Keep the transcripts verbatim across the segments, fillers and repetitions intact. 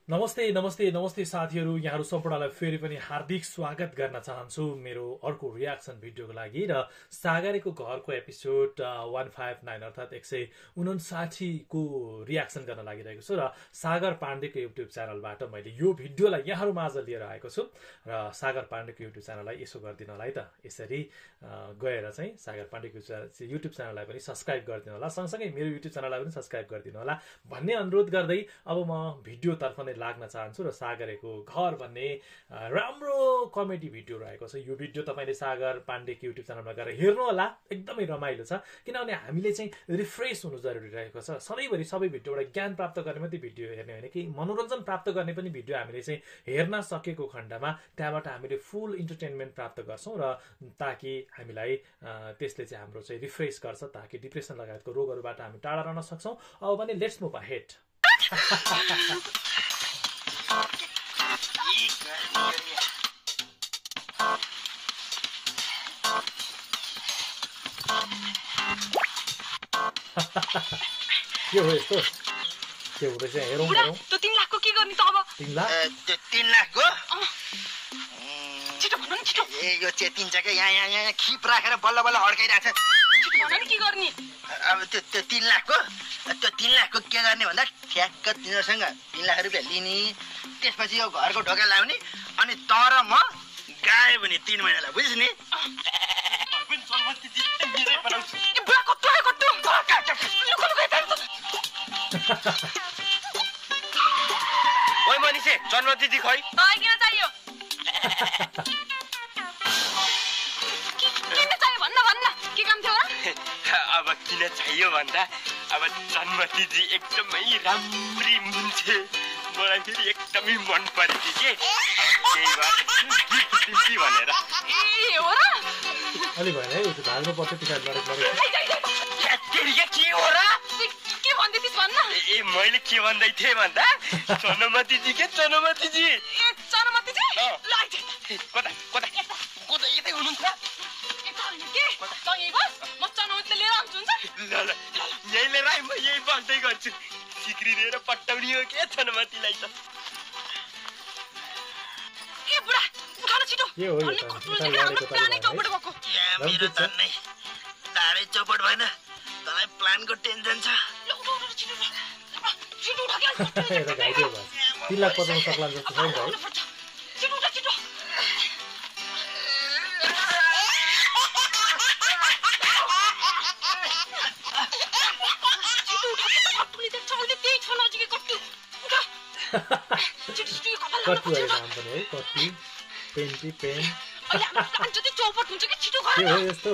नमस्ते नमस्ते नमस्ते साथीहरू, यहाँहरू सम्पूर्णलाई फेरि पनि हार्दिक स्वागत गर्न चाहन्छु मेरो अर्को रियाक्सन भिडियोको लागि। र सागरेको घरको एपिसोड एक सय उन्याउन्न अर्थात् एक सय उनन्साठी को रियाक्सन गर्न लागिरहेको छु र सागर पाण्डेको युट्युब च्यानलबाट मैले यो भिडियोलाई यहाँहरू माझ लिएर आएको छु। र सागर पाण्डेको युट्युब च्यानललाई यसो गरिदिनु होला है त, यसरी गएर चाहिँ सागर पाण्डेको युट्युब च्यानललाई पनि सब्स्क्राइब गरिदिनु होला, सँगसँगै मेरो युट्युब च्यानललाई पनि सब्स्क्राइब गरिदिनु होला भन्ने अनुरोध गर्दै अब म भिडियोतर्फ नै लाग्न चाहन्छु। र सागरेको घर भन्ने राम्रो कमेडी भिडियो रहेको छ। यो भिडियो तपाईले सागर पाण्डेको युट्युब च्यानलमा गएर हेर्नु होला, एकदमै रमाइलो छ। किनभने हामीले चाहिँ रिफ्रेस हुनु जरुरी रहेको छ। सधैँभरि सबै भिडियोबाट ज्ञान प्राप्त गर्ने मात्रै भिडियो हेर्ने होइन कि मनोरञ्जन प्राप्त गर्ने पनि भिडियो हामीले चाहिँ हेर्न सकेको खण्डमा त्यहाँबाट हामीले फुल इन्टरटेनमेन्ट प्राप्त गर्छौँ, र ताकि हामीलाई त्यसले चाहिँ हाम्रो चाहिँ रिफ्रेस गर्छ, ताकि डिप्रेसन लगायतको रोगहरूबाट हामी टाढा रहन सक्छौँ। अब भने लेट्स मुभ अहेड। के हो यस्तो? के हुँदैछ? हेरौँ हेरौँ। त्यो तीन लाखको के गर्ने त अब? तीन लाख? त्यो तीन लाखको छिटो भन्नु नि, छिटो। ए यो चेतिन्छ के यहाँ यहाँ यहाँ खिप राखेर बल्ल बल्ल अड्काइरहेछ। छिटो भन नि के गर्ने? अब त्यो त्यो तीन लाखको त्यो तीन लाखको के गर्ने भन्दा ठ्याक्क तिनीहरूसँग तीन लाख रुपियाँ लिने, त्यसपछि यो घरको ढोका लाउने, अनि तर म गायो भने तीन महिनालाई बुझिस् नि। ओइ मनिषे, जन्मति जी खै? किन चाहियो? किन चाहियो भन्न भन्न, के काम थियो र? अब किन चाहियो भन्दा अब जन्मतिजी एकदमै राम्री मुन्छे, मलाई फेरि एकदमै मन परेको के, त्यही भएर गिफ्ट दिन्छु भनेर। ए हो र? अलि भएन है, उयो भाग्नु पर्छ पिछाडि लडेक लडेक। के हो र? के भन्दै थिइस् भन्न? ए मैले के भन्दै थिएँ भन्दा जनमतिजी के जनमतिजी। ए जनमतिजी? ल आइज। कता कता कता यतै हुनुहुन्छ? के त यही बस, म जनमतिले लिएर आउँछु हुन्छ? ल ल यही लिएर आइ, म यही बस्दै गर्छु। सिक्री दिएर पट्टाउने हो के जनमतिलाई त? ए बुढा उठाउन छिटो। के हो यो त? उता लडेको प्लानै चौपट भएको। यहाँ मेरो झन्नै तारै चौपट भएन, तँलाई प्लानको टेन्सन छ। ल उठो उठो छिटो उठ। छिटो उठ के? हेर घाइते भयो। तीन लाख पचाउन सक्ला जस्तो छैन है। छिटो उठ छिटो। कट्टु है नाम पनि है, कट्टु पेन्टी पेन। चौपट हुन्छ कि छिटो के हो यस्तो?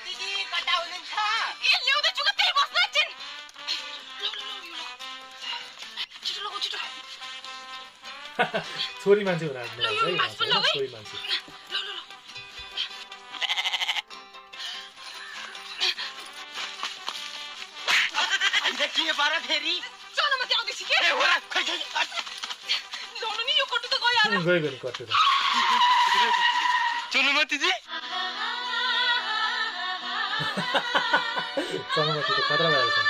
छोरी मान्छे हुन आँट्नु भएको है, छोरी मान्छे। के बार फेरि जनमति आउँदैछ के? ए होला खै खै ल्याउनु नि, यो कट्टु त गयो। गयो गयो कट्टु त। जनमतिजी जनमति त खतरा भएको छ।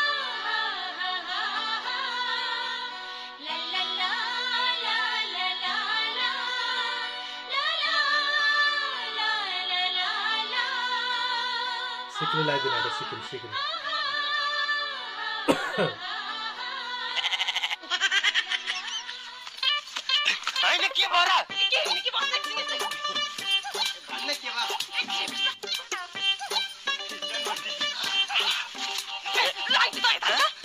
सिक्री लगाइदिनु होला, सिक्री सिक्री। हैन के भएर के हुने के भन्दै थिइस्? भन्ने के भयो? लाइट त यता छ।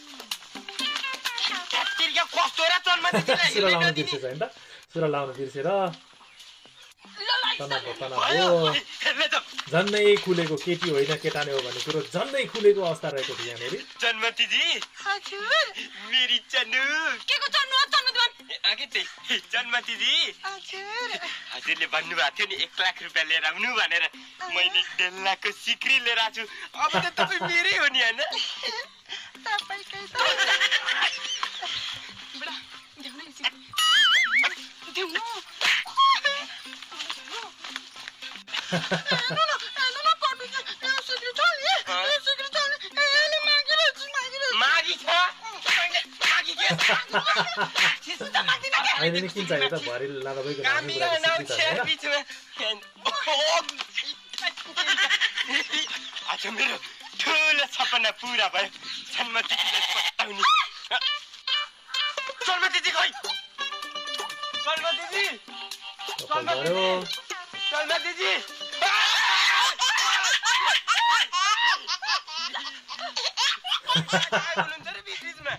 तिर्का कस्तो र जन्मतिलाई सुरा लाउनु बिर्सेछ हैन त? सुरा लाउनु बिर्सेर ल लाइट तनाव तनाव हो। झन्नै खुलेको केटी होइन केटा नै हो भन्ने कुरो झन्नै खुलेको अवस्था रहेको थियो यहाँनिर। जनमतिजी हजुर मेरी चनु के को जन्म जन्मदिन अघि त्यही जनमतिजी हजुर हजुरले भन्नुभएको थियो नि एक लाख रुपियाँ लिएर आउनु भनेर, मैले डेढ लाखको सिक्री लिएर आएको छु। अब त तपाईँ मेरै हो नि होइन? तपाईकै त बुढा देउन नि देउन नो नो नो नो कटु यो सिक्री चल्यो यो सिक्री चल्यो एले मागिरहेछु मागिरहेछु मागी छ मागी के अहिले नि किन चाहियो त भरि लाँदा भइगयो हामी कुरा बिचमा आज मेरो ठुलो सपना पुरा भयो जन्मति पत्ताउनी जन्मति जी खै जन्मति जी जन्मति जी हुनुहुन्छ रे बिच बिचमा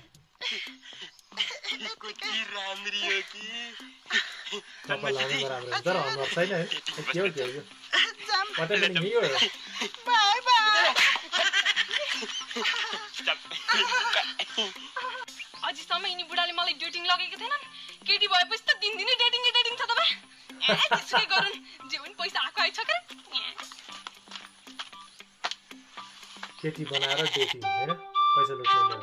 कति राम्री हो कि जन्मति जी राम्रो हुन्छ र अनुहार छैन है के हो के हो पत्ता पनि नि हो बाई बाई अझैसम्म यिनी बुढाले मलाई डेटिङ लगेको थिएनन् केटी भएपछि त दिनदिनै डेटिङ डेटिङ छ तपाईँ ए त्यसकै गरून् जे पनि पैसा आएको आइछ के केटी बनाएर डेटिङ हैन पैसा लुट्ने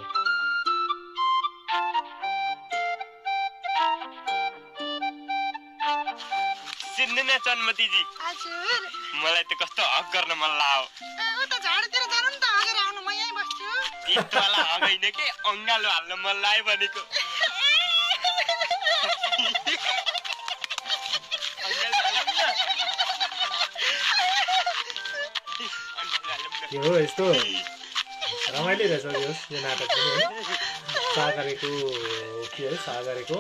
सिन्ने न जन्मति जी हजुर मलाई त कस्तो हक गर्न मन लाग्यो उ त झाडतिर जानु नि त अगाडि आउनु म यहीँ बस्छु त्यस्तोवाला हक होइन के अङ्गालो हाल्न मन लाग्यो भनेको के हो यस्तो रमाइलो रहेछ यो नाटक पनि है सागरेको के है सागरेको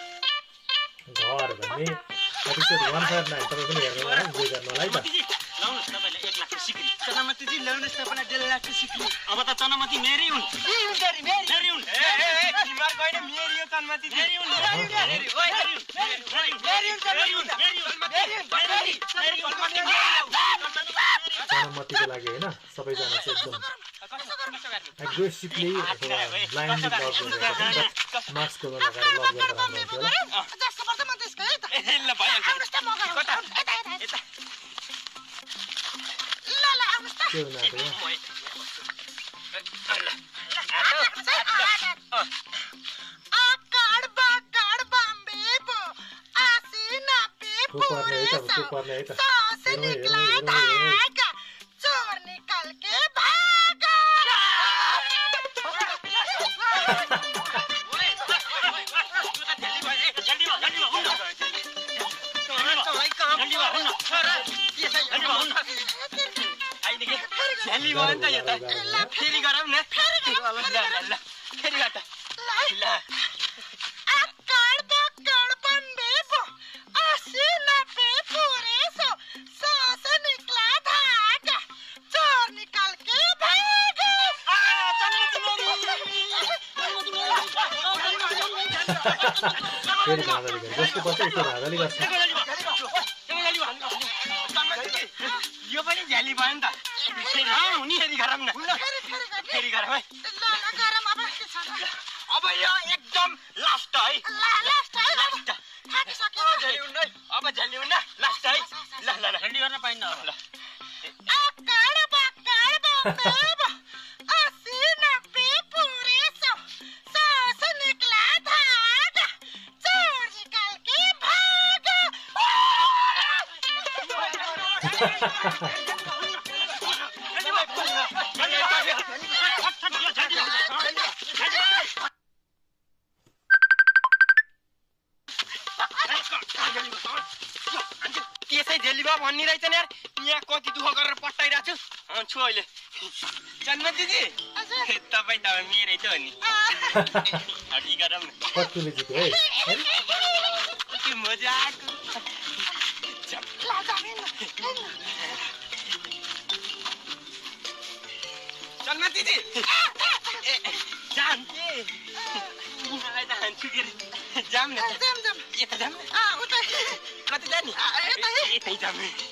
घर भन्ने एपिसोड वन फाइभ नाइन तपाईँ पनि हेर्नु होला इन्जोय गर्नु होला है त लाउनुस् तपाईले एक लाख सिक्री चनामती जी लाउनुस् तपाईलाई डेढ लाख सिक्री अब त चनामती मेरै हुन् के हुन्छ रे मेरी मेरी हुन् ए ए ए तिमीहरु गएन मेरी हो जन्मति जी मेरी हुन् मेरी मेरी ओइ मेरी मेरी हुन् मेरी हुन् मेरी हुन् मेरी मेरी चनामतीको लागि हैन सबैजना चाहिँ एकदम एग्रेसिभली अथवा ब्लाइन्डली लभ गरेर मास्कको लगाएर लभ गरेर राम्रो हुन्थ्यो होला जस्तो पर्छ म त्यसको है त ल भइहाल्छ आउनुस् त म गरौँ यता यता यता ल ल आउनुस् त के हुनु आँट्यो आकाड बाकाड बम्बे बो आसिना पे को पर्ने है त को पर्ने है त सास निकला धागा चोर निकल के भागा झ्याली भयो नि त यो त फेरि गरौँ न फेरि ल ल फेरि गर त ल आकाड बाकाड बम्बे बो आसिना पे पूरे सो सास निकला धागा चोर निकल के भागा फेरि राजाले गर्छ जस्तो पर्छ यस्तो राजाले गर्छ यो पनि झ्याली भयो नि त हुने फेरि गरौँ न फेरि गरौँ है अब यो एकदम लास्ट है लास्ट है लास्ट झ्याली हुन्न है अब झ्याली हुन्न लास्ट है ल ल ल झ्याली गर्न पाइन्न ल आकाड बाकाड बम्बे बो आसिना पे पूरे सो सास निकला धागा चोर निकल के भागा त्यसै झेलीबा भन्ने रहेछ नि यार यहाँ कति दुःख गरेर पट्टाइरहेको छु छु अहिले जन्मति जी तपाईँ त मेरै त हो नि हड्डी गरौँ न कत्तुले जित्यो है के मजाको जन्मति जी जाम के मलाई त हान्छु के जाम न जाम जाम यता जाम न आ उता कति जाने यता यतै जाम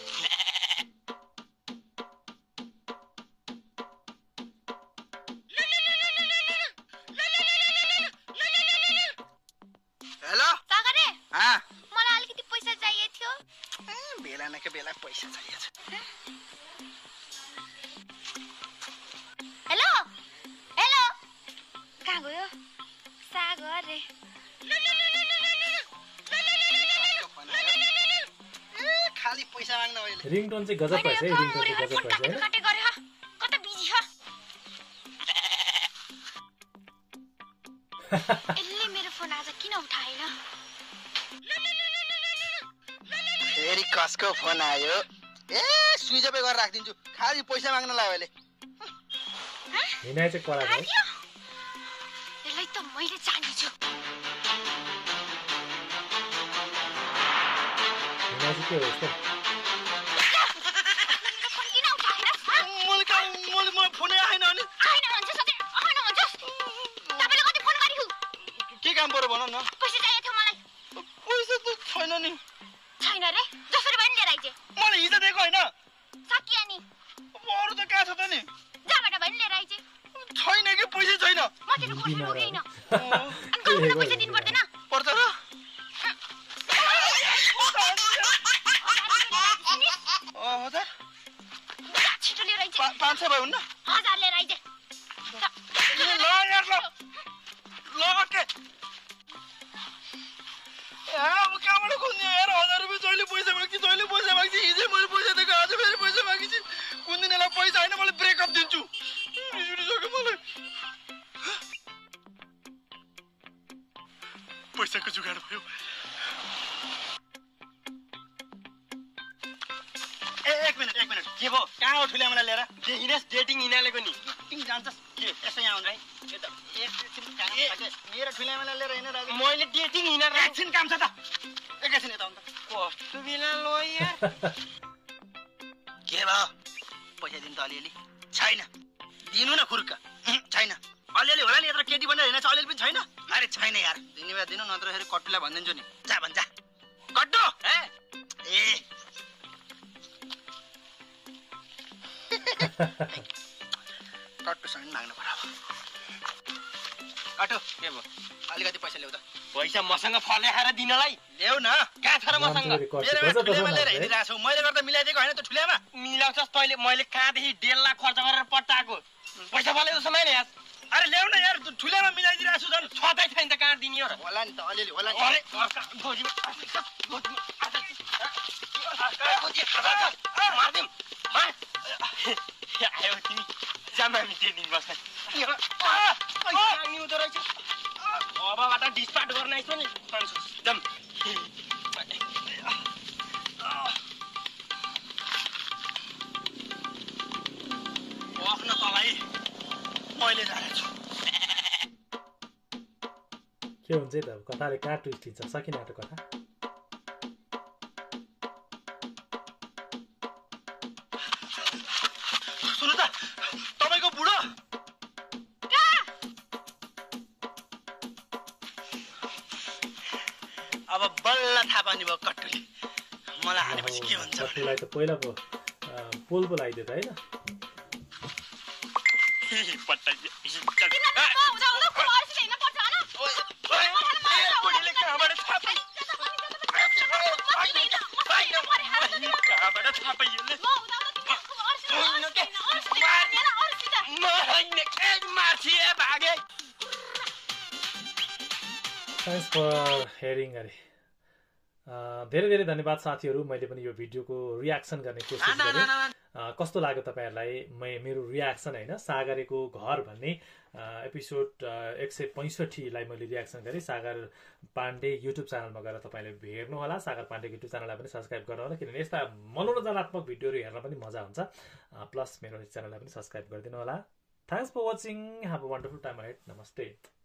हेलो सागरे हाँ मलाई अलिकति पैसा चाहिएको थियो ए बेला न के बेला पैसा चाहिएको छ हेलो हेलो कहाँ गयो सागर रे ए खाली पैसा माग्न अहिले रिङटोन चाहिँ गजब भएछ है रिङटोन चाहिँ गजब भएछ हैन कतै गरे ह कतै बिजी ह यसले मेरो फोन आज किन उठाएन? फेरि कसको फोन आयो? ए स्विच अफ गरेर राखिदिन्छु, खालि पैसा माग्न लाग्यो अहिले। हिँडाइ चाहिँ कडा भयो। यसलाई त मैले जानेछु। हिँडाइ चाहिँ के हो यस्तो? फोन किन उठाएन? मैले कहाँ मैले मलाई फोनै आएन अनि आएन भन्छ सधैँ, आएन भन्छस्। तपाईँले कति फोन गरेको? के काम पर्यो भन न। पैसा चाहिएको थियो मलाई। पैसा त छैन नि। छैन रे, जसरी भए पनि लिएर आइजे। मैले हिजो दिएको होइन। सकियो नि। अरू त कहाँ छ त नि? जहाँबाट भए पनि लिएर आइजे। छैन कि पैसा छैन। म तेरो खोज्नु रोकिन। अनि कहिले पैसा दिनु पर्दैन? पर्छ र? हजार? छिटो लिएर आइजे। पाँच सय भयो हुन्न? हजार लिएर आइजे। ल यार ल। ल ओके। अब कहाँबाट खोज्ने यार? हजार रुपियाँ जहिले पैसा माग्छ, जहिले पैसा माग्छ। हिजै मैले पैसा दिएको, आज फेरि पैसा मागिन्छ। कुन दिन यसलाई पैसा होइन मैले ब्रेकअप दिन्छु। रिस उठिसक्यो मलाई। पैसाको जुगाड भयो। ए एक मिनट एक मिनट के भयो? कहाँ हो ठुले मलाई लिएर? हिँडेस डेटिङ हिँडालेको नि। तिमी जान्छस् के यसो यहाँ आउनु है? यो त एकछिन काम छ के? मेरो ठुले मलाई लिएर हिँड राखेँ। मैले डेटिङ हिँडेर एकछिन काम छ त। एकैछिन यता आउनु त। कस्तो बेला लोया। के भयो? पैसा दिनु त अलिअलि छैन। दिनु न खुर्क। छैन। अलिअलि होला नि, यत्रो केटी भनेर हिँडेछ, अलिअलि पनि छैन? अरे छैन यार, दिने भए दिनु, नत्र फेरि कट्टुलाई भनिदिन्छु नि। जा भन्छ कट्टु। ए कट्टुसँग माग्नु पर्यो। कट्टु के भयो? अलिकति पैसा ल्याउ त। पैसा मसँग फले खाएर दिनलाई ल्याउ न। कहाँ छ र मसँग? मेरोमा ठुलेमा लिएर हिँडिरहेको छौ, मैले गर्दा मिलाइदिएको होइन त ठुलेमा। मिलाउँछस् तैँले? मैले कहाँदेखि डेढ लाख खर्च गरेर पट्टाएको पैसा फले जस्तो मैले यार। अरे ल्याउ न यार, ठुलेमा मिलाइदिरहेको छु झन्। छँदै छैन त कहाँ दिने हो र? होला नि त अलिअलि होला नि। अरे गोजीमा मारिदिउँ। आयो तिमी जामा डेटिङ बस्छ हुँदो रहेछ। अबबाट डिस्पार्ट गर्न आइस नि जाम। आफ्नो तलाई मैले जानेछु। के हुन्छ त कथाले कहाँ ट्विस्ट लिन्छ? सकिन आँटो कथा। सुन्नु त, तपाईँको बुढो अब बल्ल थाहा पानी भयो कट्टुले। मलाई हानेपछि के हुन्छ? कट्टुलाई त पहिला पो पोल पो लगाइदियो त होइन? थ्याङ्क्स फर हेयरिङ अरे। धेरै धेरै धन्यवाद साथीहरू। मैले पनि यो भिडियोको रियाक्सन गर्ने कोसिस गरेँ। कस्तो लाग्यो तपाईँहरूलाई मेरो रियाक्सन होइन? सागरेको घर भन्ने एपिसोड एक सय पैँसठीलाई मैले रियाक्सन गरेँ। सागर पाण्डे युट्युब च्यानलमा गएर तपाईँले हेर्नुहोला। सागर पाण्डे युट्युब च्यानललाई पनि सब्सक्राइब गर्नुहोला, किनभने यस्ता मनोरञ्जनात्मक भिडियोहरू हेर्न पनि मजा हुन्छ। प्लस मेरो च्यानललाई पनि सब्सक्राइब गरिदिनु होला। Thanks for watching. Have a wonderful time ahead. नमस्ते।